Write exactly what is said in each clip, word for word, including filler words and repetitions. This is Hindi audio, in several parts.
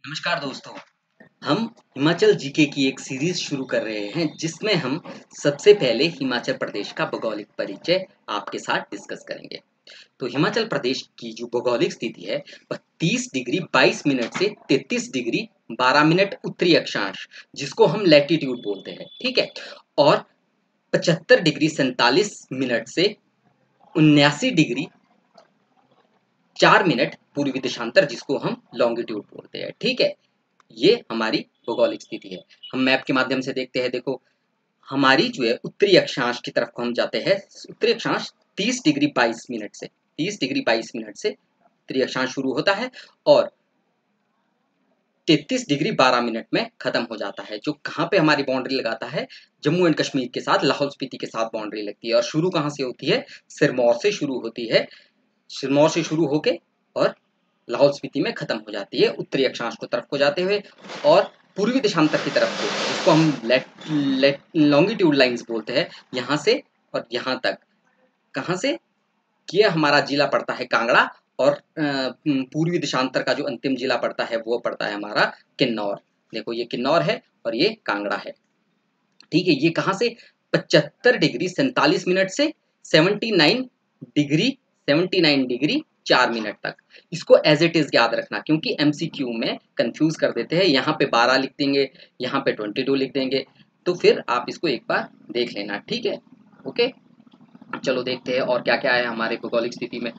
नमस्कार दोस्तों। हम हिमाचल जीके की एक सीरीज शुरू कर रहे हैं जिसमें हम सबसे पहले हिमाचल प्रदेश का भौगोलिक परिचय आपके साथ डिस्कस करेंगे। तो हिमाचल प्रदेश की जो भौगोलिक स्थिति है वह तीस डिग्री बाईस मिनट से तैंतीस डिग्री बारह मिनट उत्तरी अक्षांश जिसको हम लैटिट्यूड बोलते हैं, ठीक है। और पचहत्तर डिग्री सैंतालीस मिनट से उन्यासी डिग्री चार मिनट पूर्वी देशांतर जिसको हम लॉन्गिट्यूड बोलते हैं, ठीक है। ये हमारी भौगोलिक स्थिति है। हम मैप के माध्यम से देखते हैं। देखो, हमारी जो है उत्तरी अक्षांश की तरफ हम जाते हैं। उत्तरी अक्षांश तीस डिग्री बाईस मिनट से तीस डिग्री बाईस मिनट से उत्तरी अक्षांश शुरू होता है और तैंतीस डिग्री बारह मिनट में खत्म हो जाता है। जो कहाँ पे हमारी बाउंड्री लगाता है, जम्मू एंड कश्मीर के साथ, लाहौल स्पीति के साथ बाउंड्री लगती है। और शुरू कहाँ से होती है? सिरमौर से शुरू होती है। सिरमौर से शुरू होके और लाहौल स्पीति में खत्म हो जाती है उत्तरी अक्षांश को तरफ को जाते हुए। और पूर्वी देशांतर की तरफ को, जिसको हम लेट लेट लॉन्गिट्यूड लाइंस बोलते हैं, यहाँ से और यहाँ तक। कहाँ से? ये हमारा जिला पड़ता है कांगड़ा और पूर्वी देशांतर का जो अंतिम जिला पड़ता है वो पड़ता है हमारा किन्नौर। देखो, ये किन्नौर है और ये कांगड़ा है, ठीक है। ये कहाँ से? पचहत्तर डिग्री सैंतालीस मिनट से seventy nine degree seventy nine degree चार मिनट तक। इसको एज इट इज याद रखना, क्योंकि एमसीक्यू में कंफ्यूज कर देते हैं। यहाँ पे बारह लिख देंगे, यहाँ पे बाईस लिख देंगे, तो फिर आप इसको एक बार देख लेना, ठीक है। ओके, चलो देखते हैं और क्या क्या है हमारे भौगोलिक स्थिति में।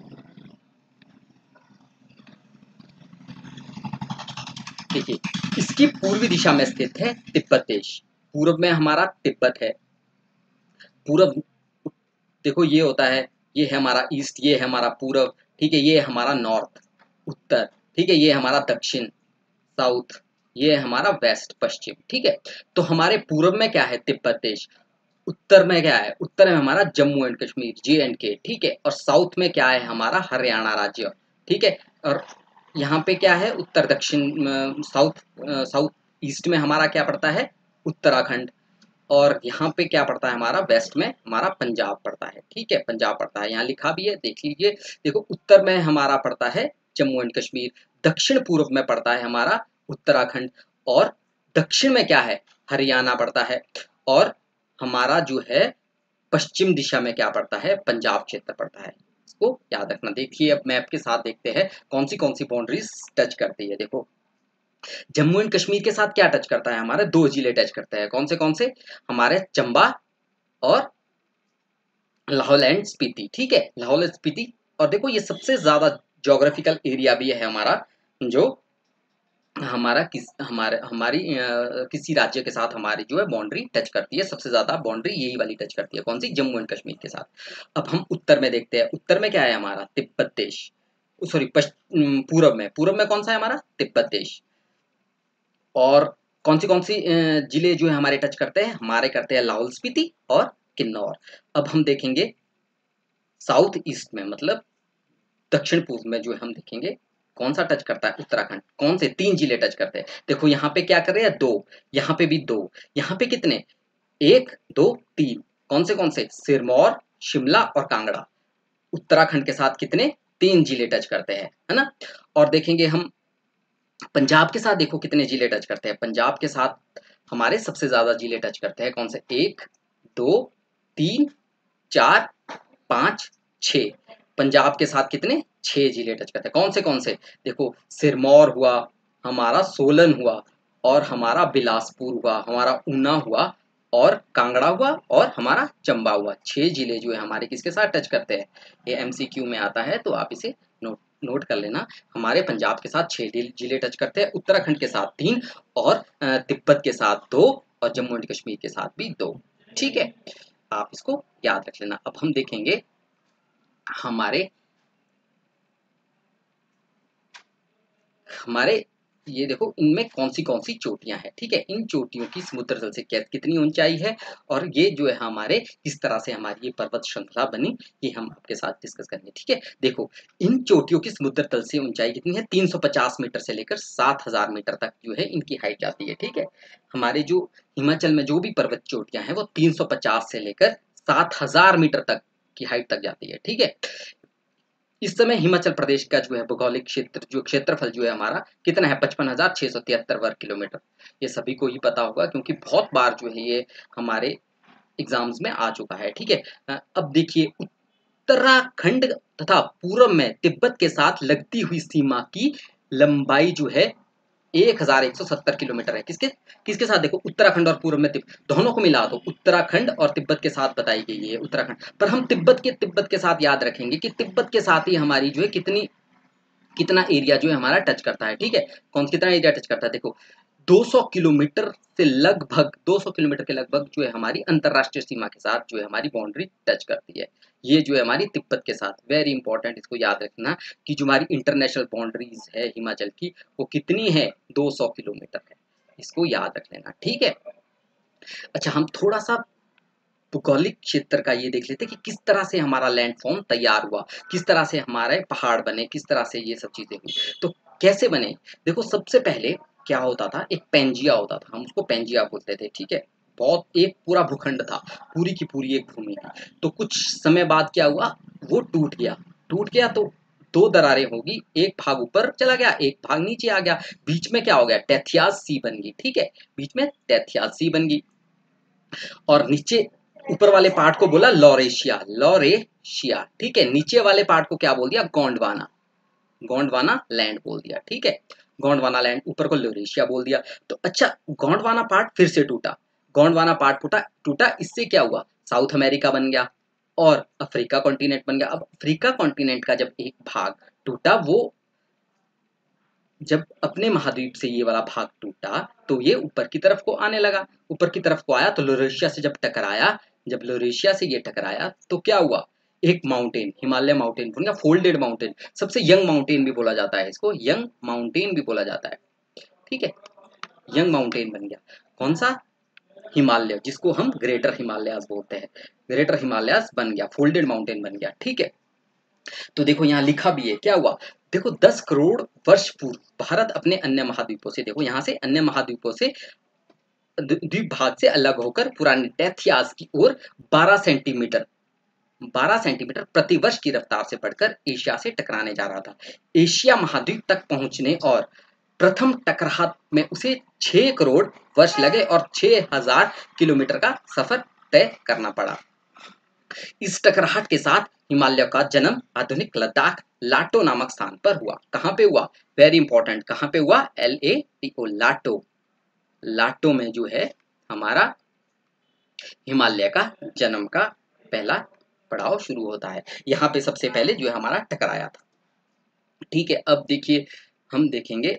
देखिए, इसकी पूर्वी दिशा में स्थित है तिब्बत देश। पूर्व में हमारा तिब्बत है। पूर्व, देखो ये होता है, ये है हमारा ईस्ट, ये है हमारा पूर्व, ठीक है। ये है हमारा नॉर्थ, उत्तर, ठीक है। ये है हमारा दक्षिण, साउथ। ये है हमारा वेस्ट, पश्चिम, ठीक है। तो हमारे पूर्व में क्या है? तिब्बत देश। उत्तर में क्या है? उत्तर में हमारा Jammu and Kashmir, J and K, ठीक है। और साउथ में क्या है? हमारा हरियाणा राज्य, ठीक है। और यहाँ पे क्या है? उत्तर दक्षिण, साउथ साउथ ईस्ट में हमारा क्या पड़ता है? उत्तराखंड। और यहाँ पे क्या पड़ता है हमारा? वेस्ट में हमारा पंजाब पड़ता है, ठीक है। पंजाब पड़ता है, यहाँ लिखा भी है, देख लीजिए। देखो, उत्तर में हमारा पड़ता है जम्मू एंड कश्मीर, दक्षिण पूर्व में पड़ता है हमारा उत्तराखंड, और दक्षिण में क्या है? हरियाणा पड़ता है। और हमारा जो है पश्चिम दिशा में क्या पड़ता है? पंजाब क्षेत्र पड़ता है। इसको याद रखना। देखिए, अब मैप के साथ देखते हैं कौन सी कौन सी बाउंड्रीज टच करती है। देखो, जम्मू एंड कश्मीर के साथ क्या टच करता है? हमारे दो जिले टच करते हैं। कौन से कौन से? हमारे चंबा और लाहौल एंड स्पीति, ठीक है। लाहौल स्पीति। और देखो, ये सबसे ज्यादा ज्योग्राफिकल एरिया भी है हमारा, जो हमारा किस हमारे हमारी अ, किसी राज्य के साथ हमारी जो है बाउंड्री टच करती है। सबसे ज्यादा बाउंड्री यही वाली टच करती है। कौन सी? जम्मू एंड कश्मीर के साथ। अब हम उत्तर में देखते हैं। उत्तर में क्या है हमारा? तिब्बत देश। सॉरी, पश्चिम पूर्व में पूर्व में कौन सा है हमारा? तिब्बत देश। और कौन सी कौन सी अ, जिले जो है हमारे टच करते हैं? हमारे करते हैं लाहौल स्पीति और किन्नौर। अब हम देखेंगे साउथ ईस्ट में, मतलब दक्षिण पूर्व में जो है हम देखेंगे कौन सा टच करता है? उत्तराखंड। कौन से? तीन जिले टच करते हैं। देखो, यहाँ पे क्या कर रहे हैं? दो। यहाँ पे भी दो। यहाँ पे कितने? एक, दो, तीन। कौन से कौन से? सिरमौर, शिमला और कांगड़ा। उत्तराखंड के साथ कितने? तीन जिले टच करते हैं, है ना। और देखेंगे हम पंजाब के साथ। देखो कितने जिले टच करते हैं। पंजाब के साथ हमारे सबसे ज्यादा जिले टच करते हैं। कौन से? एक, दो, तीन, चार, पांच, छह। पंजाब के साथ कितने? छह जिले टच करते हैं। कौन से कौन से? देखो, सिरमौर हुआ, हमारा सोलन हुआ, और हमारा बिलासपुर हुआ, हमारा ऊना हुआ, और कांगड़ा हुआ, और हमारा चंबा हुआ। छह जिले जो है हमारे किसके साथ टच करते हैं? ये एमसीक्यू में आता है, तो आप इसे नोट नोट कर लेना। हमारे पंजाब के साथ छह जिले टच करते हैं, उत्तराखंड के साथ तीन, और अ, तिब्बत के साथ दो, और जम्मू एंड कश्मीर के साथ भी दो, ठीक है। आप इसको याद रख लेना। अब हम देखेंगे हमारे हमारे ये देखो, इनमें कौन सी कौन सी चोटियां हैं, ठीक है। इन चोटियों की समुद्र तल से क्या कितनी ऊंचाई है, और ये जो है हमारे किस तरह से हमारी ये पर्वत श्रृंखला बनी, ये हम आपके साथ डिस्कस करेंगे, ठीक है। देखो, इन चोटियों की समुद्र तल से ऊंचाई कितनी है? तीन सौ पचास मीटर से लेकर सात हजार मीटर तक जो है इनकी हाइट जाती है, ठीक है। हमारे जो हिमाचल में जो भी पर्वत चोटियां हैं वो तीन सौ पचास से लेकर सात हजार मीटर तक की हाइट तक जाती है, ठीक है। इस समय हिमाचल प्रदेश का जो है भौगोलिक क्षेत्र जो क्षेत्रफल जो है हमारा कितना है, पचपन हजार छह सौ तिहत्तर वर्ग किलोमीटर। ये सभी को ही पता होगा क्योंकि बहुत बार जो है ये हमारे एग्जाम्स में आ चुका है। ठीक है, अब देखिए उत्तराखंड तथा पूर्व में तिब्बत के साथ लगती हुई सीमा की लंबाई जो है एक हजार एक सौ सत्तर किलोमीटर है। किसके किसके साथ, देखो उत्तराखंड और पूर्व में तिब्बत दोनों को मिला दो, उत्तराखंड और तिब्बत के साथ बताई गई है उत्तराखंड, पर हम तिब्बत के तिब्बत के साथ याद रखेंगे कि तिब्बत के साथ ही हमारी जो है कितनी कितना एरिया जो है हमारा टच करता है। ठीक है, कौन कितना एरिया टच करता है, देखो दो सौ किलोमीटर से लगभग दो सौ किलोमीटर के लगभग जो है हमारी अंतरराष्ट्रीय सीमा के साथ जो है हमारी बाउंड्री टच करती है। ये जो है हमारी तिब्बत के साथ, वेरी इंपॉर्टेंट, इसको याद रखना कि जो हमारी इंटरनेशनल बाउंड्रीज है हिमाचल की वो कितनी है, दो सौ किलोमीटर है, इसको याद रख लेना। ठीक है, अच्छा हम थोड़ा सा भौगोलिक क्षेत्र का ये देख लेते हैं कि किस तरह से हमारा लैंडफॉर्म तैयार हुआ, किस तरह से हमारे पहाड़ बने, किस तरह से ये सब चीजें हुई। तो कैसे बने, देखो सबसे पहले क्या होता था, एक पेंजिया होता था, हम उसको पेंजिया बोलते थे। ठीक है, बहुत एक पूरा भूखंड था, पूरी की पूरी एक भूमि थी। तो कुछ समय बाद क्या हुआ, वो टूट गया। टूट गया तो दो दरारें होगी, एक भाग ऊपर चला गया, एक भाग नीचे आ गया, बीच में क्या हो गया, टेथियाज सी बन गई। ठीक है, बीच में टेथियाज सी बन गई और नीचे ऊपर वाले पार्ट को बोला लॉरेशिया, लॉरेशिया। ठीक है, नीचे वाले पार्ट को क्या बोल दिया, गोंडवाना, गोंडवाना लैंड बोल दिया। ठीक है, गोंडवाना लैंड, ऊपर को लोरेशिया बोल दिया। तो अच्छा गोंडवाना पार्ट फिर से टूटा, गोंडवाना पार्ट टूटा टूटा इससे क्या हुआ, साउथ अमेरिका बन गया और अफ्रीका कॉन्टिनेंट बन गया। अब अफ्रीका कॉन्टिनेंट का जब एक भाग टूटा, वो जब अपने महाद्वीप से ये वाला भाग टूटा तो ये ऊपर की तरफ को आने लगा, ऊपर की तरफ को आया तो लोरेशिया से जब टकराया, जब लोरेशिया से ये टकराया तो क्या हुआ, एक माउंटेन, हिमालय माउंटेन बन गया, फोल्डेड माउंटेन, सबसे यंग माउंटेन भी बोला जाता है इसको, यंग माउंटेन भी बोला जाता है। ठीक है, यंग माउंटेन बन गया, कौन सा, हिमालय, जिसको हम ग्रेटर हिमालयास बोलते हैं, ग्रेटर हिमालयास बन गया, फोल्डेड माउंटेन बन गया। ठीक है, तो देखो यहाँ लिखा भी है क्या हुआ, देखो दस करोड़ वर्ष पूर्व भारत अपने अन्य महाद्वीपों से, देखो यहाँ से अन्य महाद्वीपों से द्वीप भाग से अलग होकर पुराने टेथियास की ओर बारह सेंटीमीटर बारह सेंटीमीटर प्रति वर्ष की रफ्तार से बढ़कर एशिया से टकराने जा रहा था। एशिया महाद्वीप तक पहुंचने और प्रथम टकराहट में उसे छह करोड़ वर्ष लगे और छह हजार किलोमीटर का सफर तय करना पड़ा। इस टकराहट के साथ हिमालय का जन्म आधुनिक लद्दाख लाटो नामक स्थान पर हुआ। कहां पे हुआ, वेरी इंपॉर्टेंट, कहां पे हुआ, एल ए टी ओ, लाटो, लाटो में जो है हमारा हिमालय का जन्म का पहला पड़ाव शुरू होता है। यहाँ पे सबसे पहले जो है हमारा टकराया था। ठीक है, अब देखिए हम देखेंगे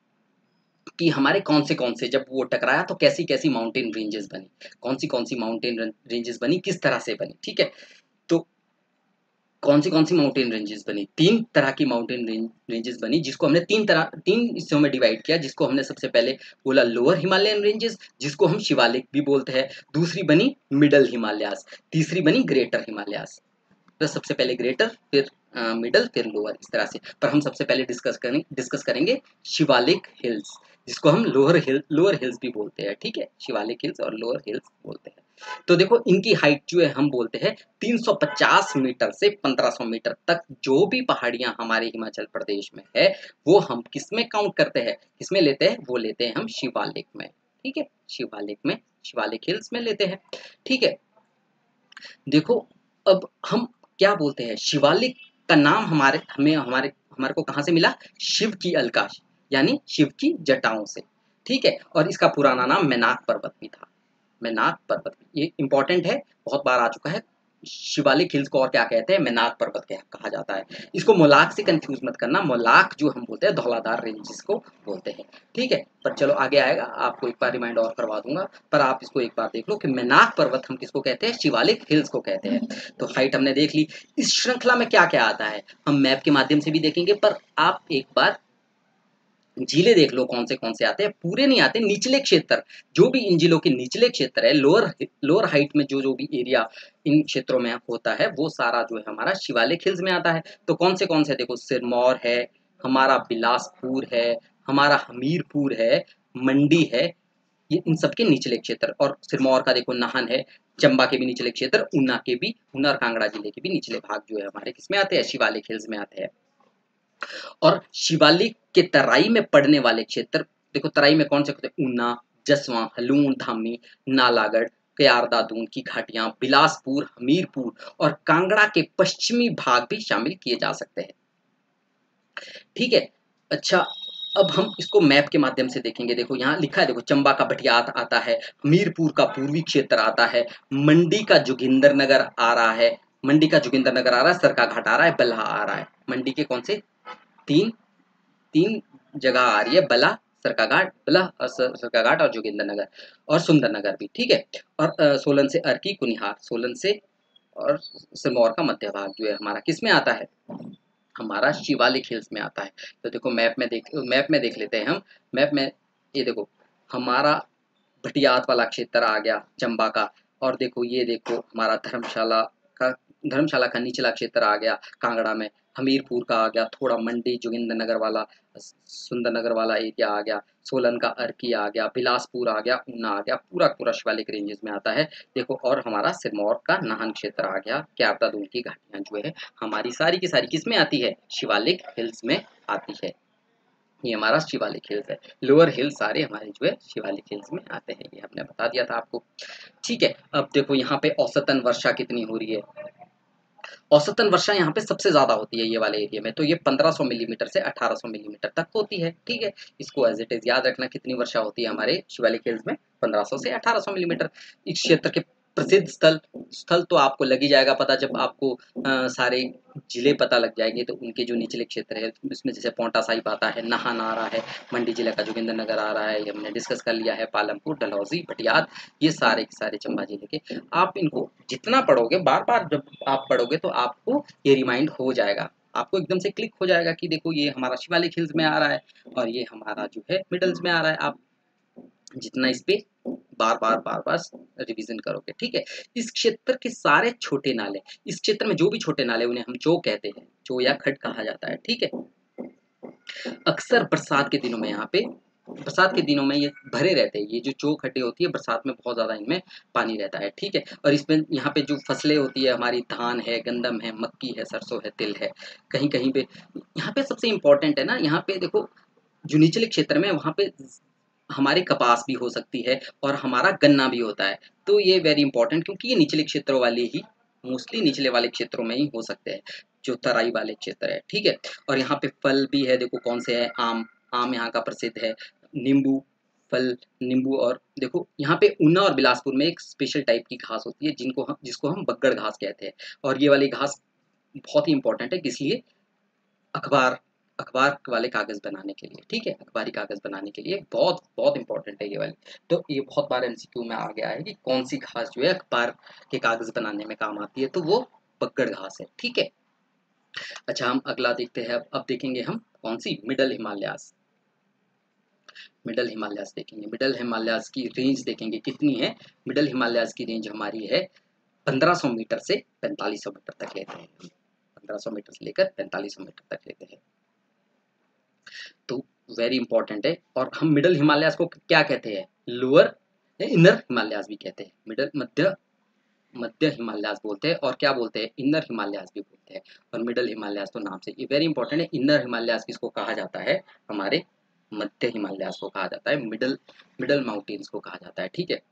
कि हमारे कौन से कौन से, जब वो टकराया तो कैसी कैसी माउंटेन रेंजेस बनी, कौन सी कौन सी माउंटेन रेंजेस बनी, किस तरह से बनी। ठीक है, तो कौन सी कौन सी माउंटेन रेंजेस बनी, तीन तरह की माउंटेन रेंजेस बनी, जिसको हमने तीन तरह तीन हिस्सों में डिवाइड किया, जिसको हमने सबसे पहले बोला लोअर हिमालयन रेंजेस, जिसको हम शिवालिक भी बोलते हैं, दूसरी बनी मिडल हिमालयास, तीसरी बनी ग्रेटर हिमालयास। तो सबसे पहले ग्रेटर, फिर मिडल, फिर लोअर, इस तरह से। पर हम सबसे पहले डिस्कस करेंगे डिस्कस करेंगे शिवालिक हिल्स, जिसको हम लोअर हिल लोअर हिल्स भी बोलते हैं। ठीक है, शिवालिक हिल्स और लोअर हिल्स बोलते हैं। तो देखो इनकी हाइट जो है हम बोलते हैं तीन सौ पचास मीटर से पंद्रह सौ मीटर तक, जो भी पहाड़ियां हमारे हिमाचल प्रदेश में है वो हम किस में काउंट करते हैं, किसमें लेते हैं, वो लेते हैं हम शिवालिक में। ठीक है, शिवालिक में, शिवालिक हिल्स में लेते हैं। ठीक है, देखो अब हम क्या बोलते हैं, शिवालिक का नाम हमारे हमें हमारे हमारे को कहाँ से मिला, शिव की अलकाश यानी शिव की जटाओं से। ठीक है, और इसका पुराना नाम मैनाक पर्वत भी था, मैनाक पर्वत, ये इंपॉर्टेंट है, बहुत बार आ चुका है। शिवालिक हिल्स को और क्या कहते हैं, मैनाक पर्वत कहा जाता है। इसको मोलाक से कंफ्यूज मत करना, मोलाक जो हम बोलते हैं धौलाधार रेंज को बोलते हैं। ठीक है, पर चलो आगे आएगा, आपको एक बार रिमाइंड और करवा दूंगा, पर आप इसको एक बार देख लो कि मैनाक पर्वत हम किसको कहते हैं, शिवालिक हिल्स को कहते हैं। तो हाइट हमने देख ली, इस श्रृंखला में क्या क्या आता है हम मैप के माध्यम से भी देखेंगे, पर आप एक बार जिले देख लो कौन से कौन से आते हैं, पूरे नहीं आते, निचले क्षेत्र, जो भी इन जिलों के निचले क्षेत्र है, लोअर लोअर हाइट में जो जो भी एरिया इन क्षेत्रों में होता है वो सारा जो है हमारा शिवालिक हिल्स में आता है। तो कौन से कौन से, देखो सिरमौर है, हमारा बिलासपुर है, हमारा हमीरपुर है, मंडी है, ये इन सबके निचले क्षेत्र, और सिरमौर का देखो नाहन है, चंबा के भी निचले क्षेत्र, ऊना के भी, ऊना और कांगड़ा जिले के भी निचले भाग जो है हमारे किसमें आते हैं, शिवालिक हिल्स में आते हैं। और शिवालिक के तराई में पड़ने वाले क्षेत्र, देखो तराई में कौन से होते हैं, ऊना, जसवां, हलून, धामी, नालागढ़, कयारदा, दून की घाटियां, बिलासपुर, हमीरपुर और कांगड़ा के पश्चिमी भाग भी शामिल किए जा सकते हैं। ठीक है। अच्छा, अब हम इसको मैप के माध्यम से देखेंगे। देखो यहाँ लिखा है, देखो चंबा का भटियात आता है, हमीरपुर का पूर्वी क्षेत्र आता है, मंडी का जोगिंदर नगर आ रहा है, मंडी का जोगिंदर नगर आ रहा है, सरका घाट आ रहा है, बल्हा आ रहा है। मंडी के कौन से तीन तीन जगह आ रही है, बला, सरकाघाट, बला, सरकाघाट और जोगिंदर नगर और सुंदर नगर भी। ठीक है। और अ, सोलन से अर्की, कुनिहार, सोलन से और सिरमौर का मध्य भाग जो है हमारा किस में आता है, हमारा शिवालिक हिल्स में आता है। तो देखो मैप में देख मैप में देख लेते हैं हम। मैप में ये देखो हमारा भटियात वाला क्षेत्र आ गया चंबा का, और देखो ये देखो हमारा धर्मशाला का धर्मशाला का निचला क्षेत्र आ गया कांगड़ा में, हमीरपुर का आ गया, थोड़ा मंडी जोगिंदर नगर वाला, सुंदर नगर वाला एरिया आ गया, सोलन का अर्की आ गया, बिलासपुर आ गया, ऊना आ गया, पूरा पूरा शिवालिक रेंजेस में आता है। देखो और हमारा सिरमौर का नाहन क्षेत्र आ गया, क्यारदा दून की घाटियां जो है हमारी सारी की सारी किस में आती है, शिवालिक हिल्स में आती है। ये हमारा शिवालिक हिल्स है। लोअर हिल्स सारे हमारे जो है शिवालिक हिल्स में आते हैं, ये हमने बता दिया था आपको। ठीक है। अब देखो यहाँ पे औसतन वर्षा कितनी हो रही है, औसतन वर्षा यहाँ पे सबसे ज्यादा होती है ये वाले एरिया में, तो ये पंद्रह सौ मिलीमीटर से अठारह सौ मिलीमीटर तक होती है। ठीक है, इसको एज इट इज याद रखना, कितनी वर्षा होती है हमारे शिवालिक हिल्स में, पंद्रह सौ से अठारह सौ मिलीमीटर। इस क्षेत्र के प्रसिद्ध स्थल स्थल तो आपको लग ही जाएगा पता, जब आपको आ, सारे जिले पता लग जाएंगे, तो उनके जो निचले क्षेत्र है इसमें जैसे पोंटा साहिब आता है, नाहन आ रहा है, मंडी जिले का जोगिंदर नगर आ रहा है, ये हमने डिस्कस कर लिया है, पालमपुर, डलहौजी, भटियात, ये सारे के सारे चंबा जिले के। आप इनको जितना पढ़ोगे, बार बार जब आप पढ़ोगे तो आपको ये रिमाइंड हो जाएगा, आपको एकदम से क्लिक हो जाएगा कि देखो ये हमारा शिवालिक हिल्स में आ रहा है और ये हमारा जो है मिडल्स में आ रहा है। आप जितना इस पे बार बार बार बार रिवीजन करोगे। ठीक है। इस क्षेत्र के सारे छोटे नाले, इस क्षेत्र में जो भी छोटे नाले उन्हें हम चो कहते हैं, चो या खड कहा जाता है। ठीक है। अक्सर बरसात के दिनों में यहाँ पे बरसात के दिनों में ये भरे रहते हैं, ये जो चो खड्डे होती है बरसात में बहुत ज्यादा इनमें पानी रहता है। ठीक है। और इसमें यहाँ पे जो फसलें होती है हमारी, धान है, गंदम है, मक्की है, सरसों है, तिल है, कहीं कहीं पे यहाँ पे सबसे इम्पोर्टेंट है ना, यहाँ पे देखो जो निचले क्षेत्र में वहाँ पे हमारी कपास भी हो सकती है और हमारा गन्ना भी होता है। तो ये वेरी इंपॉर्टेंट, क्योंकि ये निचले क्षेत्रों वाले ही मोस्टली निचले वाले क्षेत्रों में ही हो सकते हैं, जो तराई वाले क्षेत्र है। ठीक है। और यहाँ पे फल भी है, देखो कौन से है, आम, आम यहाँ का प्रसिद्ध है, नींबू, फल, नींबू, और देखो यहाँ पे ऊना और बिलासपुर में एक स्पेशल टाइप की घास होती है जिनको हम जिसको हम बग्गड़ घास कहते हैं, और ये वाली घास बहुत ही इंपॉर्टेंट है, इसलिए अखबार अखबार वाले कागज बनाने के लिए। ठीक है, अखबारी कागज बनाने के लिए बहुत बहुत इंपॉर्टेंट है ये वाली। तो ये बहुत बार एमसीक्यू में आ गया है कि कौन सी घास जो है अखबार के कागज बनाने में काम आती है, तो वो बग्गड़ घास है। ठीक है। अच्छा, हम अगला देखते हैं। अब अब देखेंगे हम कौन सी, मिडल हिमालयास। मिडल हिमालयास देखेंगे, मिडल हिमालयास की रेंज देखेंगे कितनी है। मिडल हिमालयास की रेंज हमारी है पंद्रह सौ मीटर से पैंतालीस सौ मीटर तक लेते हैं, पंद्रह सौ मीटर से लेकर पैंतालीस सौ मीटर तक लेते हैं। तो वेरी इंपॉर्टेंट है। और हम मिडल हिमालयास को क्या कहते हैं, लोअर इनर हिमालयास भी कहते हैं, मिडल मध्य मध्य हिमालयास बोलते हैं, और क्या बोलते हैं, इनर हिमालयास भी बोलते हैं। और मिडल हिमालयास तो नाम से ये वेरी इंपॉर्टेंट है। इनर हिमालयास किसको कहा जाता है, हमारे मध्य हिमालयास को कहा जाता है, मिडल मिडल माउंटेन्स को कहा जाता है। ठीक है।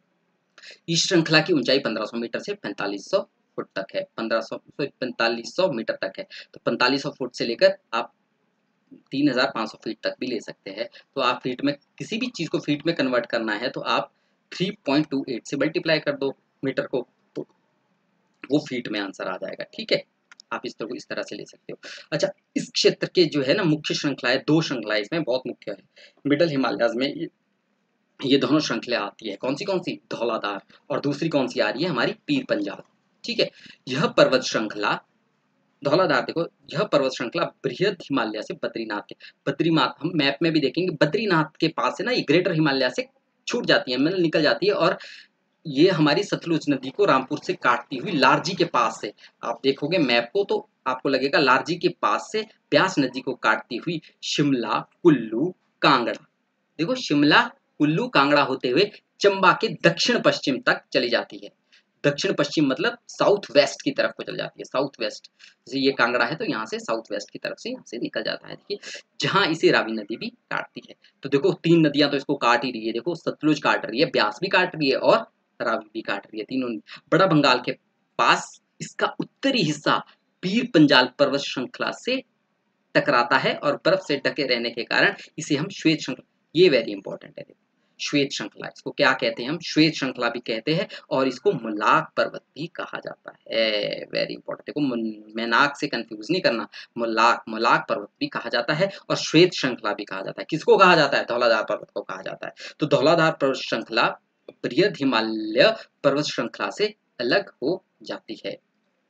इस श्रृंखला की ऊंचाई पंद्रह सौ मीटर से पैंतालीस सौ फुट तक है, पंद्रह सौ पैंतालीस सौ मीटर तक है। तो पैंतालीस सौ फुट से लेकर आप तीन हजार पाँच सौ फीट तक भी ले सकते हैं। तो आप फीट में किसी भी चीज को फीट में कन्वर्ट करना है तो आप थ्री पॉइंट टू एट से मल्टीप्लाई कर दो मीटर को, तो वो फीट में आंसर आ जाएगा। ठीक है, आप इस तरह इस तरह से ले सकते हो। अच्छा, इस क्षेत्र के जो है ना मुख्य श्रृंखलाएं, दो श्रृंखलाएं इसमें बहुत मुख्य है। मिडल हिमालयाज में ये, ये दोनों श्रृंखलाएं आती है, कौन सी कौन सी, धौलाधार, और दूसरी कौन सी आ रही है हमारी, पीर पंजाल। ठीक है। यह पर्वत श्रृंखला धौलाधार, देखो यह पर्वत श्रृंखला बृहद हिमालय से बद्रीनाथ के बद्रीनाथ हम मैप में भी देखेंगे, बद्रीनाथ के पास से ना ये ग्रेटर हिमालय से छूट जाती है, मतलब निकल जाती है, और ये हमारी सतलुज नदी को रामपुर से काटती हुई लारजी के पास से, आप देखोगे मैप को तो आपको लगेगा लारजी के पास से ब्यास नदी को काटती हुई शिमला, कुल्लू, कांगड़ा, देखो शिमला कुल्लू कांगड़ा होते हुए चंबा के दक्षिण पश्चिम तक चली जाती है। दक्षिण पश्चिम मतलब साउथ वेस्ट की तरफ को चल जाती है, साउथ वेस्ट। जैसे ये कांगड़ा है तो यहाँ से साउथ वेस्ट की तरफ से यहाँ से निकल जाता है, देखिए, जहाँ इसे रावी नदी भी काटती है। तो देखो तीन नदियां तो इसको काट ही रही है, देखो सतलुज काट रही है, ब्यास भी काट रही है और रावी भी काट रही है, तीनों। बड़ा बंगाल के पास इसका उत्तरी हिस्सा पीर पंजाल पर्वत श्रृंखला से टकराता है और बर्फ से ढके रहने के कारण इसे हम श्वेत श्रृंखला, ये वेरी इंपॉर्टेंट है, देखो श्वेत श्रृंखला, इसको क्या कहते हैं हम, श्वेत श्रृंखला भी कहते हैं, और इसको मुल्लाक पर्वत भी कहा जाता है, वेरी इंपॉर्टेंट। देखो मैनाक से कंफ्यूज नहीं करना, मुल्लाक मुल्लाक पर्वत भी कहा जाता है और श्वेत श्रृंखला भी कहा जाता है। किसको कहा जाता है, धौलाधार पर्वत को कहा जाता है। तो धौलाधार पर्वत श्रृंखला बृहद हिमालय पर्वत श्रृंखला से अलग हो जाती है।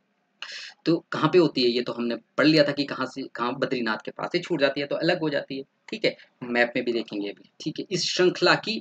तो कहाँ पे होती है ये तो हमने पढ़ लिया था कि कहाँ से कहाँ, बद्रीनाथ के पास से छूट जाती है तो अलग हो जाती है, ठीक है, मैप में भी देखेंगे अभी, ठीक है। इस श्रृंखला की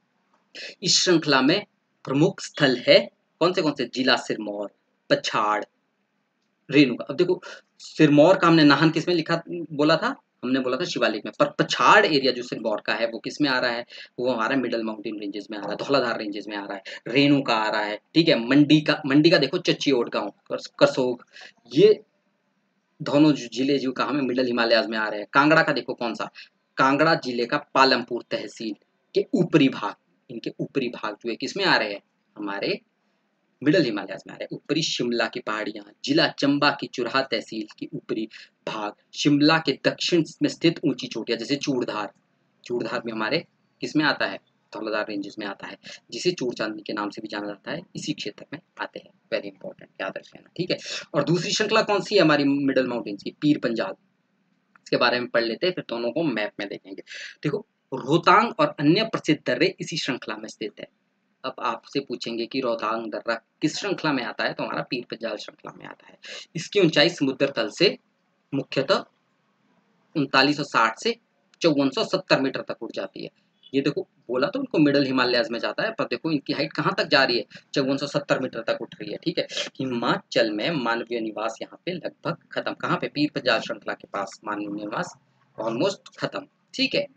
इस श्रृंखला में प्रमुख स्थल है कौन से कौन से, जिला सिरमौर, पछाड़, रेणुका। अब देखो सिरमौर का हमने नाहन किस में लिखा बोला था, हमने बोला था शिवालिक में, पर पछाड़ एरिया जो सिरमौर का है वो किस में आ रहा है, वो हमारा मिडल माउंटेन रेंजेस में आ रहा है, धौलाधार रेंजेस में आ रहा है, रेणु का आ रहा है, ठीक है। मंडी का मंडी का देखो चच्चीओट गांव, करसोग, ये दोनों जिले जो कहा में मिडल हिमालयाज में आ रहे हैं। कांगड़ा का देखो कौन सा, कांगड़ा जिले का पालमपुर तहसील के ऊपरी भाग, इनके ऊपरी भाग जो है किसमें आ रहे हैं, हमारे मिडल हिमालयाज में आ रहे हैं। ऊपरी शिमला की पहाड़ियां, जिला चंबा की चुराह तहसील की ऊपरी भाग, शिमला के दक्षिण में स्थित ऊंची चोटियां जैसे चूड़धार, चूड़धार में हमारे किसमें आता है, धौलाधार रेंजेस में आता है, जिसे चूड़ चांदनी के नाम से भी जाना जाता है, इसी क्षेत्र में आते हैं, वेरी इंपॉर्टेंट, याद रख लेना, ठीक है। और दूसरी श्रृंखला कौन सी है हमारी मिडल माउंटेन्स की, पीर पंजाल, इसके बारे में पढ़ लेते हैं, फिर दोनों को मैप में देखेंगे। देखो रोहतांग और अन्य प्रसिद्ध दर्रे इसी श्रृंखला में स्थित है। अब आपसे पूछेंगे कि रोहतांग दर्रा किस श्रृंखला में आता है, तो हमारा पीर पंजाल श्रृंखला में आता है। इसकी ऊंचाई समुद्र तल से मुख्यतः उनतालीस सौ साठ से चौवन सौ सत्तर मीटर तक उठ जाती है। ये देखो बोला तो उनको मिडल हिमालयाज में जाता है, पर देखो इनकी हाइट कहाँ तक जा रही है, चौवन सौ सत्तर मीटर तक उठ रही है, ठीक है। हिमाचल में मानवीय निवास यहाँ पे लगभग खत्म, कहाँ पे, पीर पंजाल श्रृंखला के पास मानवीय निवास ऑलमोस्ट खत्म, ठीक है।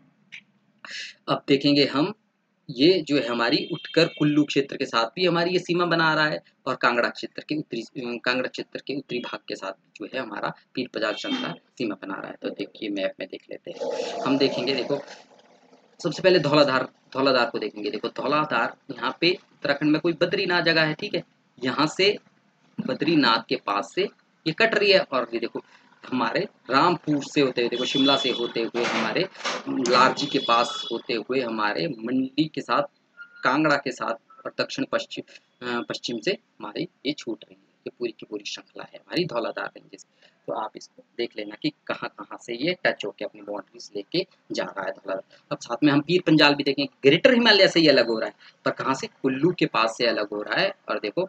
अब देखेंगे हम, ये जो है हमारी उठकर कुल्लू क्षेत्र के साथ भी हमारी ये सीमा बना रहा है, और कांगड़ा क्षेत्र के उत्तरी कांगड़ा क्षेत्र के उत्तरी भाग के साथ जो है हमारा पीर पंजाल श्रृंखला सीमा बना रहा है। तो देखिए मैप में देख लेते हैं, हम देखेंगे, देखो सबसे पहले धौलाधार, धौलाधार को देखेंगे। देखो धौलाधार यहाँ पे उत्तराखंड में कोई बद्रीनाथ जगह है, ठीक है, यहाँ से बद्रीनाथ के पास से ये कट रही है, और ये देखो हमारे रामपुर से होते हुए, देखो शिमला से होते हुए हमारे लारजी के पास होते हुए हमारे मंडी के साथ, कांगड़ा के साथ, और दक्षिण पश्चिम पश्चिम से हमारी ये छूट रही है। ये पूरी की पूरी श्रृंखला है हमारी धौलाधार रेंजेस। तो आप इसको देख लेना कि कहाँ कहाँ से ये टच होकर अपनी बाउंड्रीज लेके जा रहा है धौलाधार। अब साथ में हम पीर पंजाल भी देखें, ग्रेटर हिमालय से ये अलग हो रहा है, पर कहाँ से, कुल्लू के पास से अलग हो रहा है, और देखो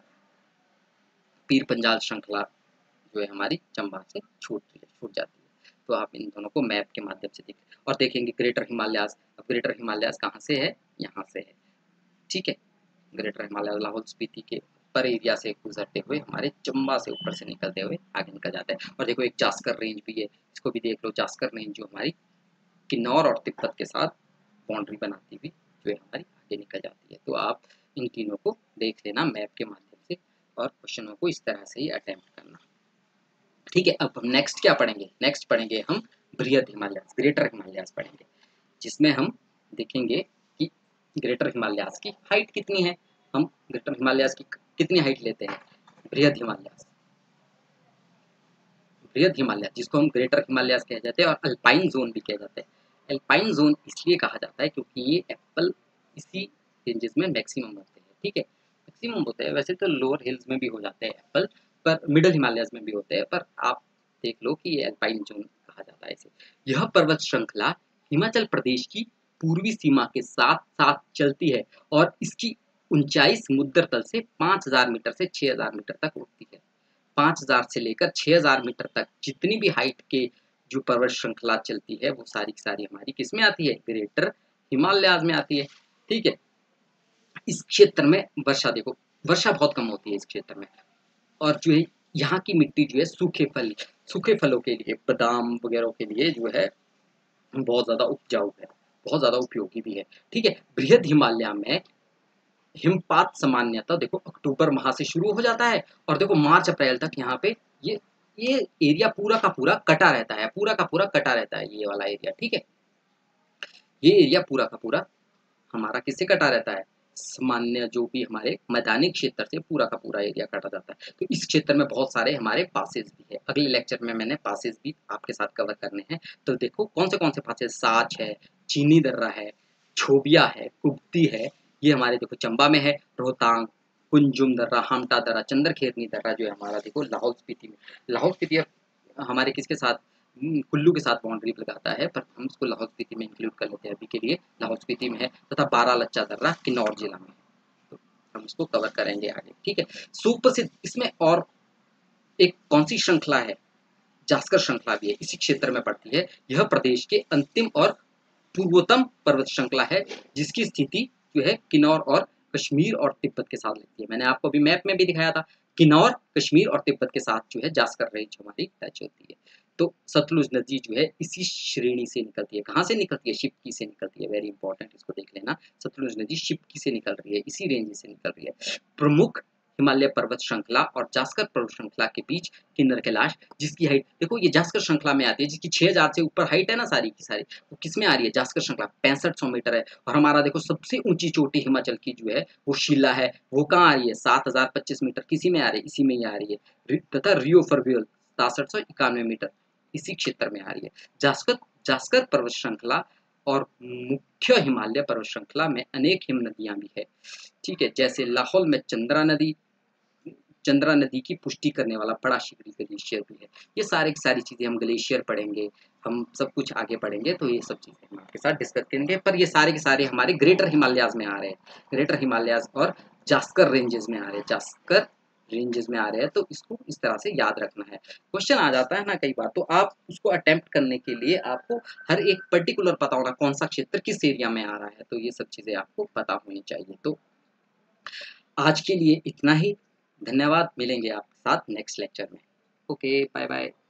पीर पंजाल श्रृंखला जो है हमारी चंबा से छूट छूट जाती है। तो आप इन दोनों को मैप के माध्यम से देख और देखेंगे ग्रेटर हिमालयाज। अब ग्रेटर हिमालयाज कहाँ से है, यहाँ से है, ठीक है। ग्रेटर हिमालय लाहौल स्पीति के ऊपर एरिया से गुजरते हुए हमारे चंबा से ऊपर से निकलते हुए आगे निकल जाता है। और देखो एक जास्कर रेंज भी है, इसको भी देख लो, जास्कर रेंज जो हमारी किन्नौर और तिब्बत के साथ बाउंड्री बनाती हुई जो है हमारी आगे निकल जाती है। तो आप इन तीनों को देख लेना मैप के माध्यम से, और क्वेश्चनों को इस तरह से ही अटेम्प्ट करना, ठीक है। अब हम नेक्स्ट क्या पढ़ेंगे, नेक्स्ट पढ़ेंगे हम बृहद हिमालयास, ग्रेटर हिमालयास पढ़ेंगे, जिसमें हम देखेंगे कि ग्रेटर हिमालयास की हाइट कितनी है। हम ग्रेटर हिमालयास की कितनी हाइट लेते हैं, बृहद हिमालयास, बृहद हिमालय जिसको हम ग्रेटर हिमालयास कह जाते हैं और अल्पाइन जोन भी कह जाते हैं। अल्पाइन जोन इसलिए कहा जाता है क्योंकि ये एप्पल इसी रेंजेस में मैक्सिमम होते हैं, ठीक है, मैक्सिमम होते हैं। वैसे तो लोअर हिल्स में भी हो जाते हैं एप्पल, पर मिडल हिमालयास में भी होते हैं, पर आप देख लो कि ये अल्पाइन जोन कहा जाता है इसे। यह पर्वत श्रृंखला हिमाचल प्रदेश की पूर्वी सीमा के साथ साथ चलती है और इसकी ऊंचाई समुद्र तल से पाँच हज़ार मीटर से छह हज़ार मीटर तक उठती है। पाँच हज़ार से लेकर छह हज़ार मीटर तक जितनी भी हाइट के जो पर्वत श्रृंखला चलती है वो सारी की सारी हमारी किसमें आती है, ग्रेटर हिमालयाज में आती है, ठीक है। इस क्षेत्र में वर्षा देखो, वर्षा बहुत कम होती है इस क्षेत्र में, और जो है यहाँ की मिट्टी जो है सूखे फल सूखे फलों के लिए, बादाम वगैरह के लिए जो है बहुत ज़्यादा उपजाऊ है, बहुत ज़्यादा उपयोगी भी है। ठीक है, बृहद हिमालय में हिमपात सामान्यतः देखो अक्टूबर माह से शुरू हो जाता है और देखो मार्च अप्रैल तक यहाँ पे ये ये एरिया पूरा का पूरा कटा रहता है, पूरा का पूरा कटा रहता है ये वाला एरिया। ठीक है, ये एरिया पूरा का पूरा हमारा किससे कटा रहता है, सामान्य जो भी हमारे मैदानी क्षेत्र से पूरा का पूरा एरिया काटा जाता है। तो इस क्षेत्र में बहुत सारे हमारे पासेज भी है, अगले लेक्चर में मैंने पासेज भी आपके साथ कवर करने हैं। तो देखो कौन से कौन से पासेज, साच है, चीनी दर्रा है, छोबिया है, कुप्ती है, ये हमारे देखो चंबा में है, रोहतांग, कुंजुम दर्रा, हामटा दर्रा, चंद्रखेरनी दर्रा जो है हमारा देखो लाहौल स्पीति में, लाहौल स्पीति हमारे किसके साथ, हम्म, कुल्लू के साथ बाउंड्री लगाता है, पर हम इसको लाहौल स्पीति में इंक्लूड कर लेते हैं अभी के लिए, लाहौल स्पीति में है। तथा बारह लच्चा दर्रा किन्नौर जिला में है, तो हम इसको कवर करेंगे आगे। ठीक है, सुप्रसिद्ध इसमें और एक कौन सी श्रृंखला है, जास्कर श्रृंखला भी है, इसी क्षेत्र में पड़ती है। यह प्रदेश के अंतिम और पूर्वोत्तम पर्वत श्रृंखला है, जिसकी स्थिति जो है किन्नौर और कश्मीर और तिब्बत के साथ लगती है। मैंने आपको अभी मैप में भी दिखाया था, किन्नौर, कश्मीर और तिब्बत के साथ जो है जास्कर रेंज हमारी टच होती है। तो सतलुज नदी जो है इसी श्रेणी से निकलती है, कहाँ से निकलती है, शिवकी से निकलती है, वेरी इंपॉर्टेंट, इसको देख लेना। सतलुज नदी शिवकी से निकल रही है, इसी रेंज से निकल रही है। प्रमुख हिमालय पर्वत श्रृंखला और जास्कर पर्वत श्रृंखला के बीच किन्नर कैलाश, जिसकी हाइट देखो ये जास्कर श्रृंखला में आती है, जिसकी छह हजार से ऊपर हाइट है ना सारी की सारी, वो किस में आ रही है, जास्कर श्रृंखला पैंसठ सौ मीटर है। और हमारा देखो सबसे ऊंची चोटी हिमाचल की जो है वो शिला है, वो कहाँ आ रही है, सात हजार पच्चीस मीटर, किसी में आ रही है, इसी में ही आ रही है। तथा रियो फर्ब्यूल सतासठ सौ इक्यानवे मीटर, इसी क्षेत्र में आ रही है। जास्कर जास्कर पर्वत श्रृंखला और मुख्य हिमालय पर्वत श्रृंखला में अनेक हिम नदियां भी है। ठीक है, जैसे लाहौल में चंद्रा नदी, चंद्रा नदी की पुष्टि करने वाला बड़ा शिखरी ग्लेशियर भी है। ये सारी की सारी चीजें हम ग्लेशियर पढ़ेंगे, हम सब कुछ आगे पढ़ेंगे, तो ये सब चीजें हम आपके साथ डिस्कस करेंगे। पर ये सारे के सारे हमारे ग्रेटर हिमालयाज में आ रहे हैं, ग्रेटर हिमालयाज और जास्कर रेंजेस में आ रहे हैं, जास्कर रेंजेस में आ रहे हैं। तो इसको इस तरह से याद रखना है। क्वेश्चन आ जाता है ना कई बार, तो आप उसको अटेम्प्ट करने के लिए आपको हर एक पर्टिकुलर पता होना कौन सा क्षेत्र किस एरिया में आ रहा है, तो ये सब चीजें आपको पता होनी चाहिए। तो आज के लिए इतना ही, धन्यवाद, मिलेंगे आपके साथ नेक्स्ट लेक्चर में। Okay, bye bye.